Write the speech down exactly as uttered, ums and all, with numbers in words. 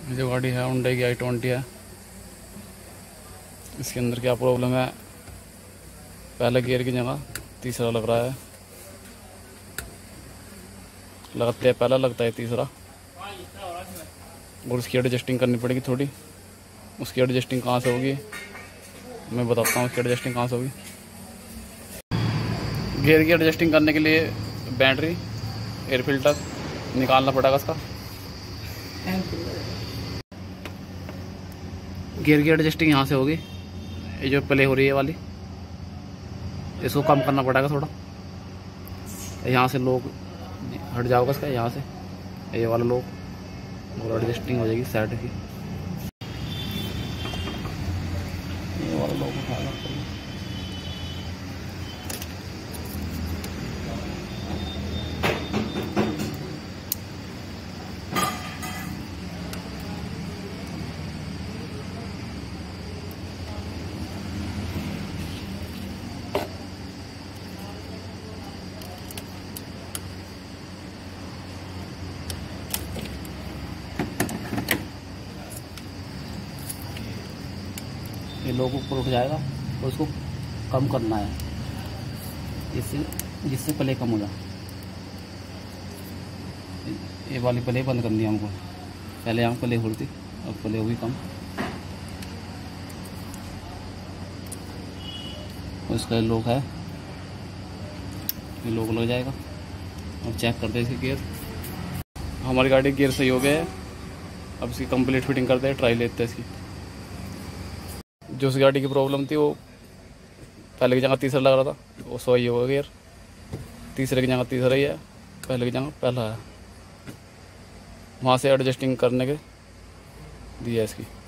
जो गाड़ी है हुंडई की आई ट्वेंटी है। इसके अंदर क्या प्रॉब्लम है, पहले गियर की जगह तीसरा लग रहा है, लगते है पहला लगता है तीसरा, और उसकी एडजस्टिंग करनी पड़ेगी थोड़ी। उसकी एडजस्टिंग कहाँ से होगी मैं बताता हूँ, उसकी एडजस्टिंग कहाँ से होगी। गियर की एडजस्टिंग करने के लिए बैटरी, एयर फिल्टर निकालना पड़ेगा इसका। गियर की एडजस्टिंग यहाँ से होगी, ये जो प्ले हो रही है वाली, इसको कम करना पड़ेगा थोड़ा। यहाँ से लोग हट जाओगे इसका, यहाँ से ये वाला लोग, और एडजस्टिंग हो जाएगी साइड की। ये वाला लोग उठाना पड़ेगा। ये लोग ऊपर उठ जाएगा तो उसको कम करना है, इससे जिससे प्ले कम हो जाए। ये वाली प्ले बंद करनी है हमको, पहले यहाँ प्ले हो रही थी, अब प्ले होगी कम। उसका लोग है, ये लोग लग जाएगा। अब चेक करते हैं इसके गियर। हमारी गाड़ी गियर सही हो गया है, अब इसकी कंप्लीट फिटिंग करते हैं, ट्राई लेते हैं इसकी। जो उस गाड़ी की प्रॉब्लम थी वो पहले की जगह तीसरा लग रहा था, वो सही हो गया गियर, तीसरे की जगह तीसरा ही है, पहले की जगह पहला है। वहाँ से एडजस्टिंग करने के दिया इसकी।